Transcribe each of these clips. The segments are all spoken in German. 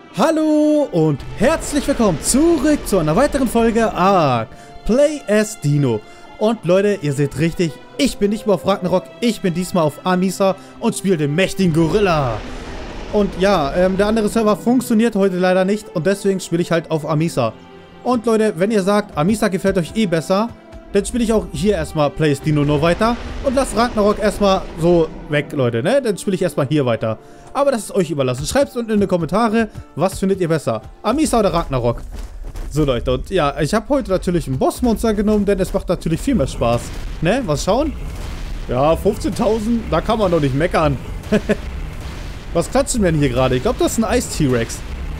Hallo und herzlich willkommen zurück zu einer weiteren Folge Ark Play as Dino. Und Leute, ihr seht richtig, ich bin nicht mehr auf Ragnarok, ich bin diesmal auf Amisa und spiele den mächtigen Gorilla. Und ja, der andere Server funktioniert heute leider nicht und deswegen spiele ich halt auf Amisa. Und Leute, wenn ihr sagt, Amisa gefällt euch eh besser, dann spiele ich auch hier erstmal Play as Dino nur weiter und lasst Ragnarok erstmal so weg, Leute, ne? Dann spiele ich erstmal hier weiter. Aber das ist euch überlassen. Schreibt es unten in die Kommentare, was findet ihr besser? Amisa oder Ragnarok? So Leute, und ja, ich habe heute natürlich ein Bossmonster genommen, denn es macht natürlich viel mehr Spaß. Ne, was schauen? Ja, 15.000, da kann man doch nicht meckern. Was klatschen wir denn hier gerade? Ich glaube, das ist ein Eis-T-Rex.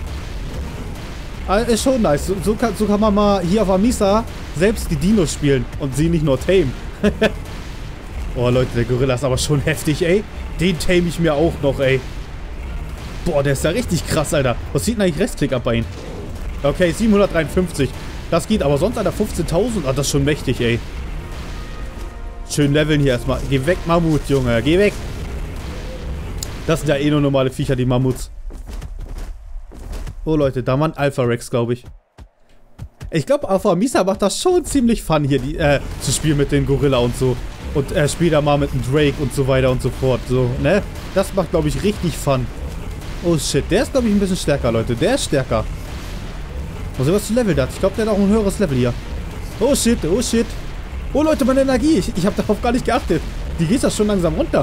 Ist schon nice. So kann man mal hier auf Amisa selbst die Dinos spielen und sie nicht nur tame. Oh Leute, der Gorilla ist aber schon heftig, ey. Den tame ich mir auch noch, ey. Boah, der ist ja richtig krass, Alter. Was sieht denn eigentlich Rechtsklick ab bei ihm? Okay, 753. Das geht, aber sonst, Alter, 15.000. Ah, das ist schon mächtig, ey. Schön leveln hier erstmal. Geh weg, Mammut, Junge. Geh weg. Das sind ja eh nur normale Viecher, die Mammuts. Oh, Leute, da war ein Alpha-Rex, glaube ich. Ich glaube, auf Amisa macht das schon ziemlich Fun, hier zu spielen mit dem Gorilla und so. Und später mal mit dem Drake und so weiter und so fort. So, ne? Das macht, glaube ich, richtig Fun. Oh, shit. Der ist, glaube ich, ein bisschen stärker, Leute. Der ist stärker. Mal sehen, was für Level der hat. Ich glaube, der hat auch ein höheres Level hier. Oh, shit. Oh, shit. Oh, Leute, meine Energie. Ich habe darauf gar nicht geachtet. Die geht das schon langsam runter.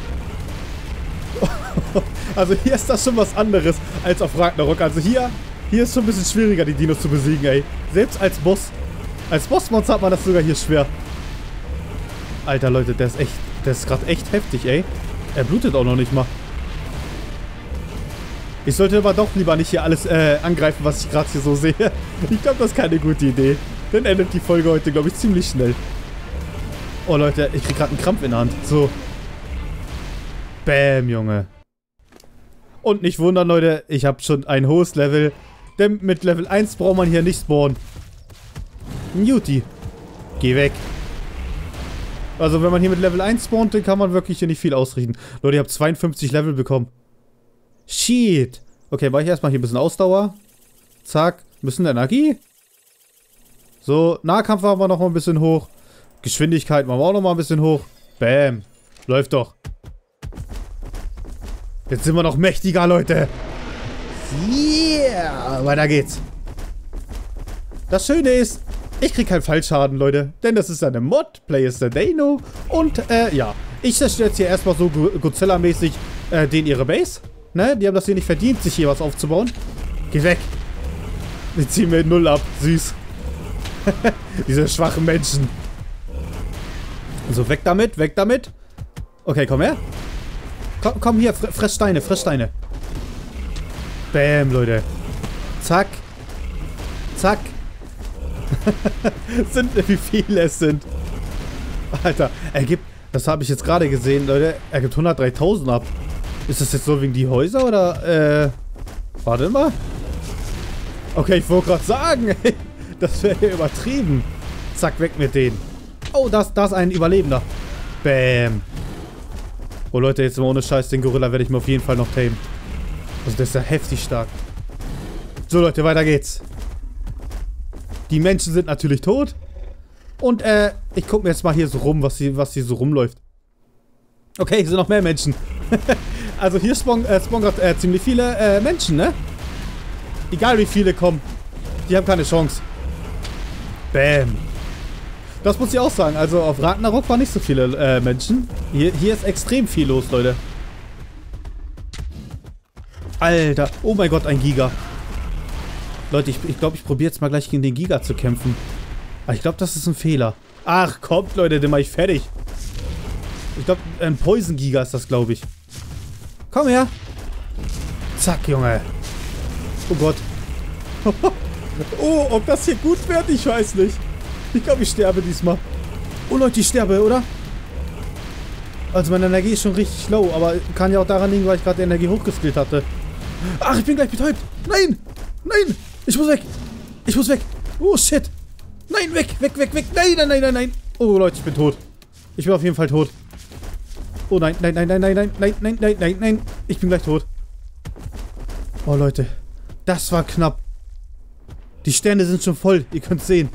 Also hier ist das schon was anderes als auf Ragnarok. Also hier ist schon ein bisschen schwieriger, die Dinos zu besiegen, ey. Selbst als Boss. Als Bossmonster hat man das sogar hier schwer. Alter, Leute, der ist gerade echt heftig, ey. Er blutet auch noch nicht mal. Ich sollte aber doch lieber nicht hier alles angreifen, was ich gerade hier so sehe. Ich glaube, das ist keine gute Idee. Dann endet die Folge heute, glaube ich, ziemlich schnell. Oh, Leute, ich krieg gerade einen Krampf in der Hand. So. Bäm, Junge. Und nicht wundern, Leute, ich habe schon ein hohes Level. Denn mit Level 1 braucht man hier nicht spawnen. Newty. Geh weg. Also, wenn man hier mit Level 1 spawnt, dann kann man wirklich hier nicht viel ausrichten. Leute, ich habe 52 Level bekommen. Shit. Okay, mache ich erstmal hier ein bisschen Ausdauer. Zack. Ein bisschen Energie. So, Nahkampf machen wir noch mal ein bisschen hoch. Geschwindigkeit machen wir auch noch mal ein bisschen hoch. Bam. Läuft doch. Jetzt sind wir noch mächtiger, Leute. Yeah. Weiter geht's. Das Schöne ist, ich krieg keinen Fallschaden, Leute. Denn das ist eine Mod. Play as Dino. Und, ja. Ich zerstöre jetzt hier erstmal so Godzilla-mäßig den ihre Base. Ne? Die haben das hier nicht verdient, sich hier was aufzubauen. Geh weg. Die ziehen mir 0 ab. Süß. Diese schwachen Menschen. So, weg damit, weg damit. Okay, komm her. Komm hier, friss Steine, friss Steine. Bäm, Leute. Zack. Zack. Wie viele es sind. Alter, er gibt, das habe ich jetzt gerade gesehen, Leute, er gibt 103.000 ab. Ist das jetzt so wegen die Häuser oder, warte mal. Okay, ich wollte gerade sagen, das wäre hier übertrieben. Zack, weg mit denen. Oh, da ist ein Überlebender. Bäm. Oh, Leute, jetzt mal ohne Scheiß, den Gorilla werde ich mir auf jeden Fall noch tamen. Also, der ist ja heftig stark. So, Leute, weiter geht's. Die Menschen sind natürlich tot. Und, ich gucke mir jetzt mal hier so rum, was hier so rumläuft. Okay, hier sind noch mehr Menschen. Also, hier spawnen gerade ziemlich viele, Menschen, ne? Egal wie viele kommen. Die haben keine Chance. Bam. Das muss ich auch sagen. Also, auf Ragnarok waren nicht so viele, Menschen. Hier ist extrem viel los, Leute. Alter. Oh mein Gott, ein Giga. Leute, ich glaube, ich probiere jetzt mal gleich gegen den Giga zu kämpfen. Aber ich glaube, das ist ein Fehler. Ach, kommt, Leute, den mache ich fertig. Ich glaube, ein Poison-Giga ist das, glaube ich. Komm her. Zack, Junge. Oh Gott. Oh, ob das hier gut wird, ich weiß nicht. Ich glaube, ich sterbe diesmal. Oh, Leute, ich sterbe, oder? Also, meine Energie ist schon richtig low, aber kann ja auch daran liegen, weil ich gerade die Energie hochgeskillt hatte. Ach, ich bin gleich betäubt. Nein! Nein! Ich muss weg! Ich muss weg! Oh, shit! Nein, weg! Weg, weg, weg! Nein, nein, nein, nein, nein! Oh, Leute, ich bin tot. Ich bin auf jeden Fall tot. Oh, nein, nein, nein, nein, nein, nein, nein, nein, nein, nein, nein! Ich bin gleich tot. Oh, Leute. Das war knapp. Die Sterne sind schon voll. Ihr könnt sehen.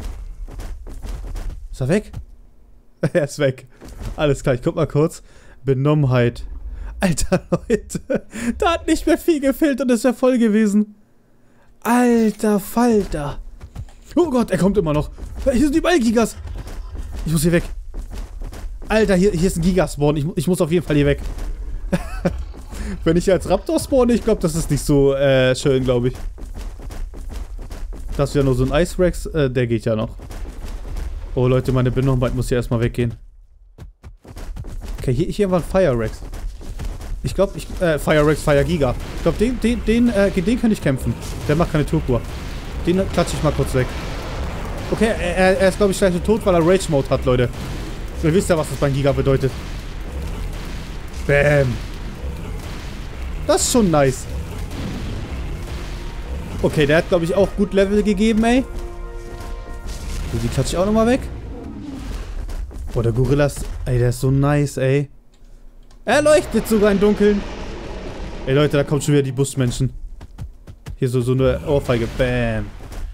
Ist er weg? Er ist weg. Alles klar, ich guck mal kurz. Benommenheit. Alter, Leute. Da hat nicht mehr viel gefehlt und es wäre voll gewesen. Alter Falter. Oh Gott, er kommt immer noch. Hier sind überall Gigas. Ich muss hier weg. Alter, hier ist ein Gigaspawn. Ich muss auf jeden Fall hier weg. Wenn ich als Raptor spawne, ich glaube, das ist nicht so schön, glaube ich. Das ist ja nur so ein Ice Rex. Der geht ja noch. Oh Leute, meine Benommenheit muss hier erstmal weggehen. Okay, hier war ein Fire Rex. Ich glaube, Fire Rex, Fire Giga. Ich glaube, gegen den kann ich kämpfen. Der macht keine Turkur. Den klatsche ich mal kurz weg. Okay, er ist, glaube ich, gleich tot, weil er Rage Mode hat, Leute. Ihr wisst ja, was das beim Giga bedeutet. Bam. Das ist schon nice. Okay, der hat, glaube ich, auch gut Level gegeben, ey. So, die klatsche ich auch nochmal weg. Boah, der Gorillas, ey, der ist so nice, ey. Er leuchtet sogar im Dunkeln. Ey, Leute, da kommt schon wieder die Busmenschen. Hier so eine Ohrfeige. Bam.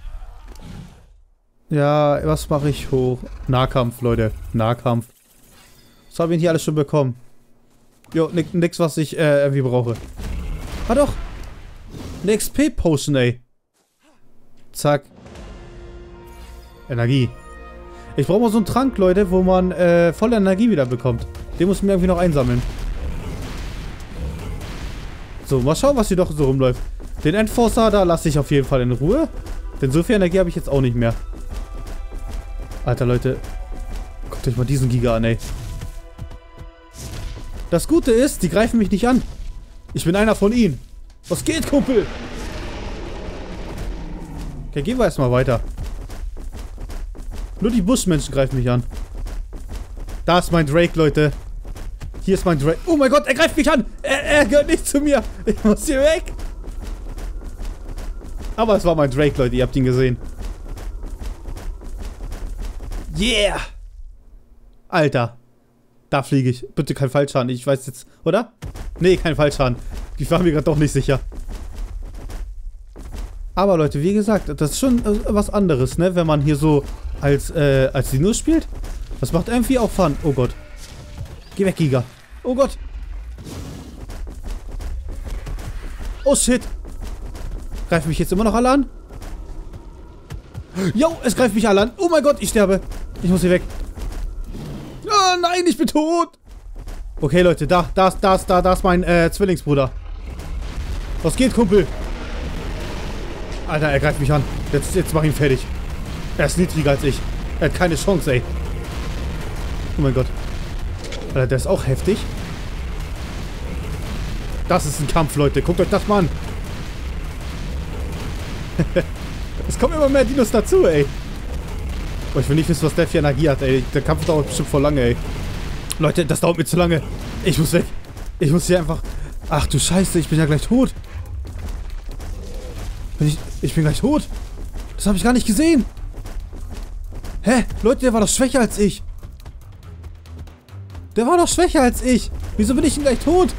Ja, was mache ich hoch? Nahkampf, Leute. Nahkampf. Was habe ich hier alles schon bekommen? Jo, nix, was ich irgendwie brauche. Ah doch. Eine XP-Potion, ey. Zack. Energie. Ich brauche mal so einen Trank, Leute, wo man volle Energie wieder bekommt. Den muss ich mir irgendwie noch einsammeln. So, mal schauen, was hier doch so rumläuft. Den Enforcer, da lasse ich auf jeden Fall in Ruhe. Denn so viel Energie habe ich jetzt auch nicht mehr. Alter, Leute. Guckt euch mal diesen Giga an, ey. Das Gute ist, die greifen mich nicht an. Ich bin einer von ihnen. Was geht, Kumpel? Okay, gehen wir erstmal weiter. Nur die Buschmenschen greifen mich an. Da ist mein Drake, Leute. Hier ist mein Drake. Oh mein Gott, er greift mich an. Er gehört nicht zu mir. Ich muss hier weg. Aber es war mein Drake, Leute. Ihr habt ihn gesehen. Yeah. Alter. Da fliege ich. Bitte kein Fallschaden. Ich weiß jetzt... Oder? Nee, kein Fallschaden. Ich war mir gerade doch nicht sicher. Aber Leute, wie gesagt, das ist schon was anderes, ne? Wenn man hier so als Dino spielt. Das macht irgendwie auch Fun. Oh Gott. Geh weg, Giga. Oh Gott. Oh shit. Greifen mich jetzt immer noch alle an? Jo, es greift mich alle an. Oh mein Gott, ich sterbe. Ich muss hier weg. Oh nein, ich bin tot. Okay, Leute, da ist mein Zwillingsbruder. Was geht, Kumpel? Alter, er greift mich an. Jetzt mach ihn fertig. Er ist niedriger als ich. Er hat keine Chance, ey. Oh mein Gott. Alter, der ist auch heftig. Das ist ein Kampf, Leute. Guckt euch das mal an. Es kommen immer mehr Dinos dazu, ey. Oh, ich will nicht wissen, was der für Energie hat, ey. Der Kampf dauert bestimmt voll lange, ey. Leute, das dauert mir zu lange. Ich muss weg. Ich muss hier einfach... Ach du Scheiße, ich bin ja gleich tot. Ich bin gleich tot. Das habe ich gar nicht gesehen. Hä? Leute, der war doch schwächer als ich. Der war doch schwächer als ich. Wieso bin ich denn gleich tot?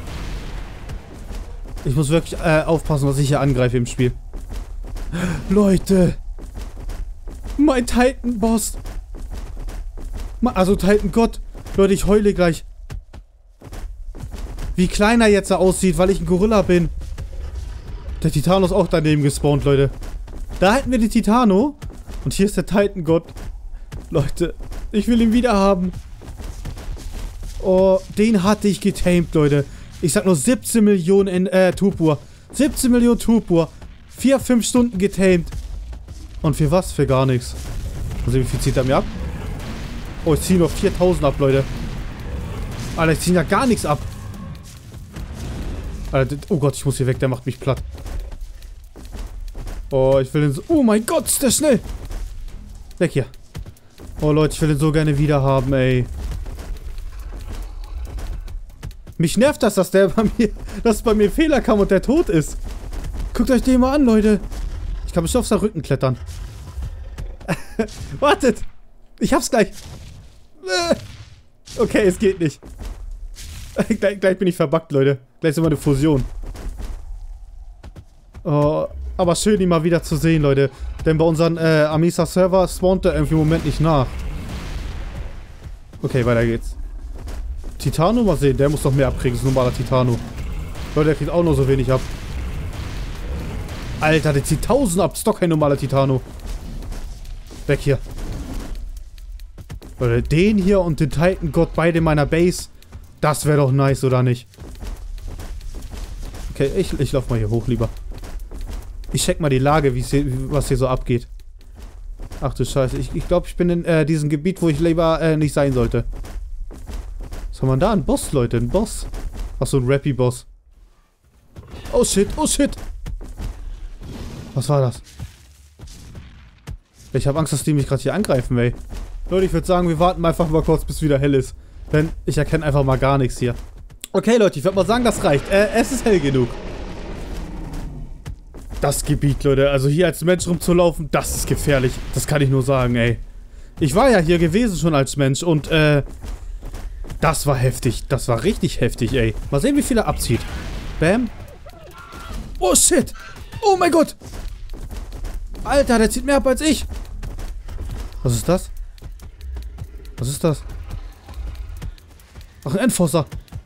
Ich muss wirklich aufpassen, was ich hier angreife im Spiel. Leute. Mein Titan-Boss. Also Titan-Gott. Leute, ich heule gleich. Wie klein er jetzt aussieht, weil ich ein Gorilla bin. Der Titano ist auch daneben gespawnt, Leute. Da hätten wir die Titano. Und hier ist der Titan-Gott. Leute, ich will ihn wieder haben. Oh, den hatte ich getamed, Leute. Ich sag nur 17 Millionen Turpur. 17 Millionen Turpur. 4-5 Stunden getamed. Und für was? Für gar nichts. Mal sehen, wie viel zieht er mir ab? Oh, ich ziehe nur 4000 ab, Leute. Alter, ich ziehe ja gar nichts ab. Alter, oh Gott, ich muss hier weg. Der macht mich platt. Oh, ich will den so... Oh mein Gott, ist der schnell. Weg hier. Oh, Leute, ich will den so gerne wieder haben, ey. Mich nervt das, dass bei mir Fehler kam und der tot ist. Guckt euch den mal an, Leute. Ich kann bestimmt auf seinen Rücken klettern. Wartet. Ich hab's gleich. Okay, es geht nicht. Gleich bin ich verbuggt, Leute. Gleich ist immer eine Fusion. Oh, aber schön, ihn mal wieder zu sehen, Leute. Denn bei unseren Amisa-Server spawnt er irgendwie im Moment nicht nach. Okay, weiter geht's. Titano, mal sehen. Der muss doch mehr abkriegen. Das ist ein normaler Titano. Leute, der kriegt auch nur so wenig ab. Alter, der zieht 1000 ab. Das ist doch kein normaler Titano. Weg hier. Leute, den hier und den Titan God beide in meiner Base. Das wäre doch nice, oder nicht? Okay, ich laufe mal hier hoch lieber. Ich check mal die Lage, was hier so abgeht. Ach du Scheiße. Ich glaube, ich bin in diesem Gebiet, wo ich lieber nicht sein sollte. Was haben wir da? Ein Boss, Leute. Ein Boss. Achso, ein Rappy-Boss. Oh shit, oh shit. Was war das? Ich habe Angst, dass die mich gerade hier angreifen, ey. Leute, ich würde sagen, wir warten einfach mal kurz, bis wieder hell ist. Denn ich erkenne einfach mal gar nichts hier. Okay, Leute, ich würde mal sagen, das reicht. Es ist hell genug. Das Gebiet, Leute. Also hier als Mensch rumzulaufen, das ist gefährlich. Das kann ich nur sagen, ey. Ich war ja hier gewesen schon als Mensch und, das war heftig. Das war richtig heftig, ey. Mal sehen, wie viel er abzieht. Bam. Oh, shit. Oh mein Gott. Alter, der zieht mehr ab als ich. Was ist das? Was ist das? Ach, ein Enforcer.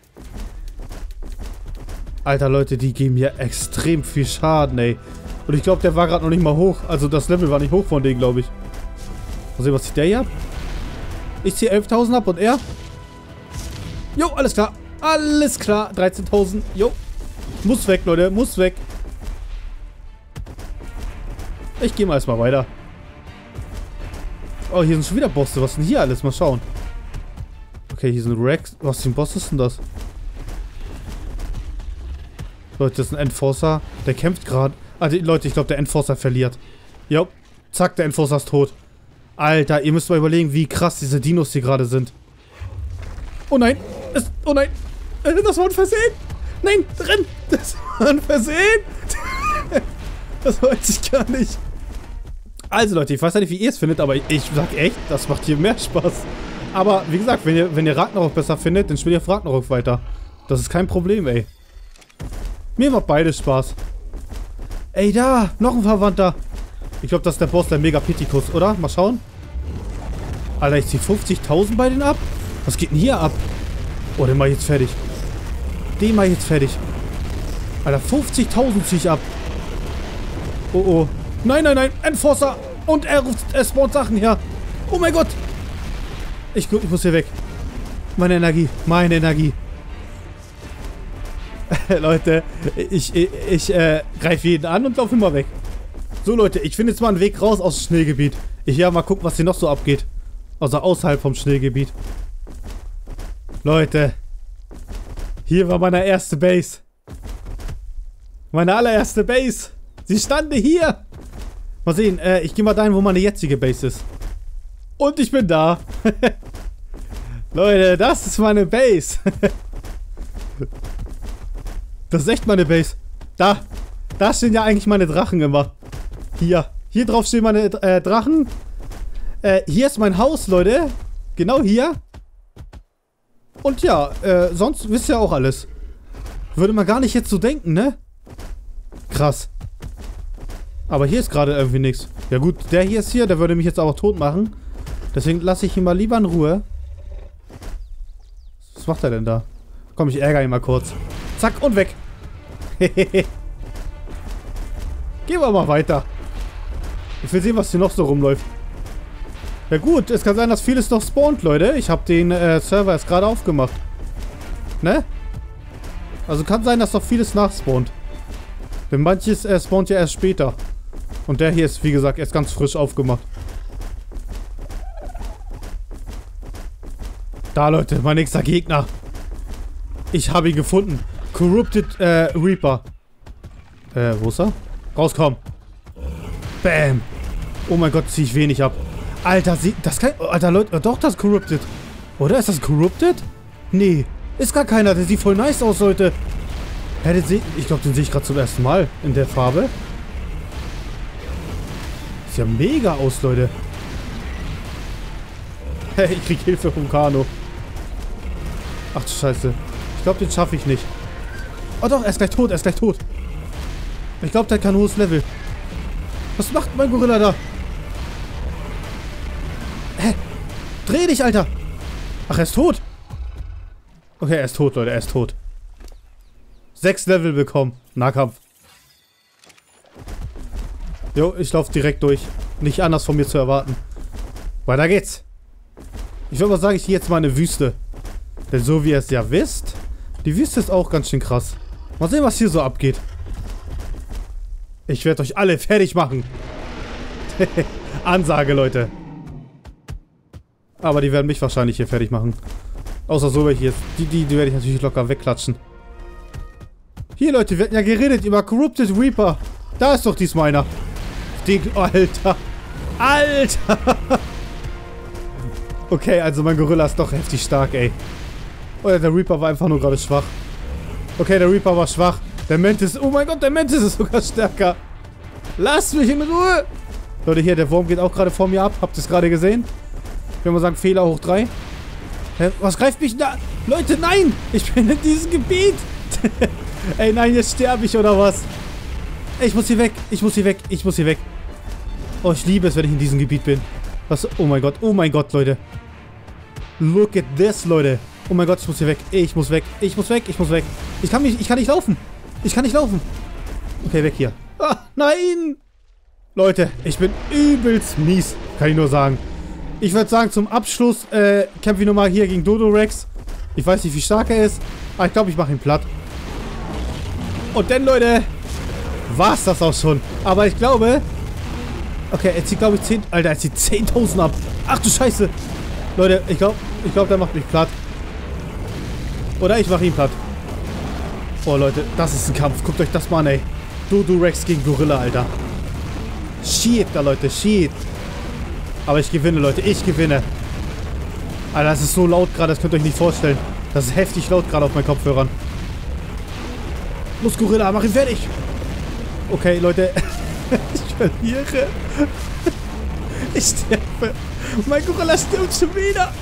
Alter, Leute, die geben hier extrem viel Schaden, ey. Und ich glaube, der war gerade noch nicht mal hoch. Also das Level war nicht hoch von denen, glaube ich. Mal sehen, was zieht der hier ab? Ich ziehe 11.000 ab und er? Jo, alles klar. Alles klar. 13.000. Jo. Muss weg, Leute. Muss weg. Ich gehe mal erstmal weiter. Oh, hier sind schon wieder Bosse. Was ist denn hier alles? Mal schauen. Okay, hier sind Rex. Was für ein Boss ist denn das? Leute, das ist ein Enforcer. Der kämpft gerade. Ah, Leute, ich glaube, der Enforcer verliert. Jo. Zack, der Enforcer ist tot. Alter, ihr müsst mal überlegen, wie krass diese Dinos hier gerade sind. Oh nein. Oh nein. Das war ein Versehen. Nein, renn. Das war ein Versehen. Das wollte ich gar nicht. Also Leute, ich weiß ja nicht, wie ihr es findet, aber ich sag echt, das macht hier mehr Spaß. Aber wie gesagt, wenn ihr Ragnarok besser findet, dann spielt ihr Ragnarok weiter. Das ist kein Problem, ey. Mir macht beides Spaß. Ey, da, noch ein Verwandter. Ich glaube, das ist der Boss, der Megapithecus, oder? Mal schauen. Alter, ich ziehe 50.000 bei denen ab. Was geht denn hier ab? Oh, den mach ich jetzt fertig. Den mach ich jetzt fertig. Alter, 50.000 ziehe ich ab. Oh, oh. Nein, nein, nein. Enforcer. Und er spawnt Sachen her. Oh mein Gott. Ich muss hier weg. Meine Energie. Meine Energie. Leute, ich greife jeden an und laufe immer weg. So, Leute, ich finde jetzt mal einen Weg raus aus dem Schneegebiet. Ich werde mal gucken, was hier noch so abgeht. Also außerhalb vom Schneegebiet. Leute. Hier war meine erste Base. Meine allererste Base. Sie stande hier. Mal sehen, ich gehe mal dahin, wo meine jetzige Base ist. Und ich bin da. Leute, das ist meine Base. Das ist echt meine Base. Da stehen ja eigentlich meine Drachen immer. Hier drauf stehen meine Drachen. Hier ist mein Haus, Leute. Genau hier. Und ja, sonst wisst ihr auch alles. Würde man gar nicht jetzt so denken, ne? Krass. Aber hier ist gerade irgendwie nichts. Ja gut, der hier ist hier, der würde mich jetzt aber tot machen. Deswegen lasse ich ihn mal lieber in Ruhe. Was macht er denn da? Komm, ich ärgere ihn mal kurz. Zack, und weg. Gehen wir mal weiter. Ich will sehen, was hier noch so rumläuft. Ja gut, es kann sein, dass vieles noch spawnt, Leute. Ich habe den Server erst gerade aufgemacht. Ne? Also kann sein, dass noch vieles nachspawnt. Denn manches spawnt ja erst später. Und der hier ist, wie gesagt, erst ganz frisch aufgemacht. Da, Leute, mein nächster Gegner. Ich habe ihn gefunden. Corrupted Reaper. Wo ist er? Rauskommen. Bam. Oh mein Gott, ziehe ich wenig ab. Alter, das kann... Alter, Leute, doch, das ist Corrupted. Oder? Ist das Corrupted? Nee. Ist gar keiner. Der sieht voll nice aus, Leute. Ja, ich glaube, den sehe ich gerade zum ersten Mal in der Farbe. Sieht ja mega aus, Leute. Hey, ich krieg Hilfe vom Kano. Ach du Scheiße. Ich glaube, den schaffe ich nicht. Oh doch, er ist gleich tot, er ist gleich tot. Ich glaube, der hat kein hohes Level. Was macht mein Gorilla da? Hä? Dreh dich, Alter! Ach, er ist tot. Okay, er ist tot, Leute. Er ist tot. 6 Level bekommen. Nahkampf. Jo, ich laufe direkt durch. Nicht anders von mir zu erwarten. Weiter geht's. Ich würde mal sagen, ich gehe jetzt mal in eine Wüste. Denn so wie ihr es ja wisst, die Wüste ist auch ganz schön krass. Mal sehen, was hier so abgeht. Ich werde euch alle fertig machen. Ansage, Leute. Aber die werden mich wahrscheinlich hier fertig machen. Außer so welche jetzt. Die werde ich natürlich locker wegklatschen. Hier, Leute, wir hatten ja geredet über Corrupted Reaper. Da ist doch diesmal einer. Alter. Alter. Okay, also mein Gorilla ist doch heftig stark, ey. Oder der Reaper war einfach nur gerade schwach. Okay, der Reaper war schwach. Der Mantis, oh mein Gott, der Mantis ist sogar stärker. Lasst mich in Ruhe. Leute, hier, der Wurm geht auch gerade vor mir ab. Habt ihr es gerade gesehen? Ich will mal sagen, Fehler hoch 3. Hä, was greift mich da? Leute, nein! Ich bin in diesem Gebiet. Ey, nein, jetzt sterbe ich oder was? Ey, ich muss hier weg. Ich muss hier weg. Ich muss hier weg. Oh, ich liebe es, wenn ich in diesem Gebiet bin. Was? Oh mein Gott, Leute. Look at this, Leute. Oh mein Gott, ich muss hier weg. Ich muss weg. Ich muss weg. Ich muss weg. Ich kann nicht laufen. Ich kann nicht laufen. Okay, weg hier. Ah, nein! Leute, ich bin übelst mies. Kann ich nur sagen. Ich würde sagen, zum Abschluss kämpfen wir nochmal hier gegen Dodorex. Ich weiß nicht, wie stark er ist. Aber ich glaube, ich mache ihn platt. Und dann, Leute, war's das auch schon. Aber ich glaube... Okay, er zieht, glaube ich, 10... Alter, er zieht 10.000 ab. Ach du Scheiße. Leute, ich glaube, der macht mich platt. Oder ich mache ihn platt. Oh, Leute, das ist ein Kampf. Guckt euch das mal an, ey. Dodorex gegen Gorilla, Alter. Shit, da, Leute, shit. Aber ich gewinne, Leute, ich gewinne. Alter, das ist so laut gerade, das könnt ihr euch nicht vorstellen. Das ist heftig laut gerade auf meinen Kopfhörern. Los, Gorilla, mach ihn fertig. Okay, Leute. Ich verliere. Ich sterbe. Mein Gorilla stirbt schon wieder.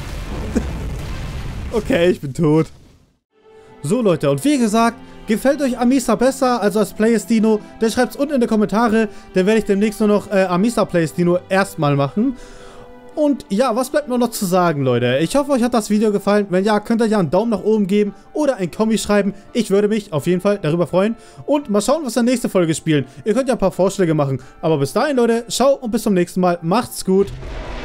Okay, ich bin tot. So, Leute, und wie gesagt, gefällt euch Amisa besser, also als Players-Dino, dann schreibt es unten in die Kommentare. Dann werde ich demnächst nur noch Amisa Players-Dino erstmal machen. Und ja, was bleibt mir noch zu sagen, Leute? Ich hoffe, euch hat das Video gefallen. Wenn ja, könnt ihr ja einen Daumen nach oben geben oder ein Kommi schreiben. Ich würde mich auf jeden Fall darüber freuen. Und mal schauen, was wir in der nächsten Folge spielen. Ihr könnt ja ein paar Vorschläge machen. Aber bis dahin, Leute, ciao und bis zum nächsten Mal. Macht's gut.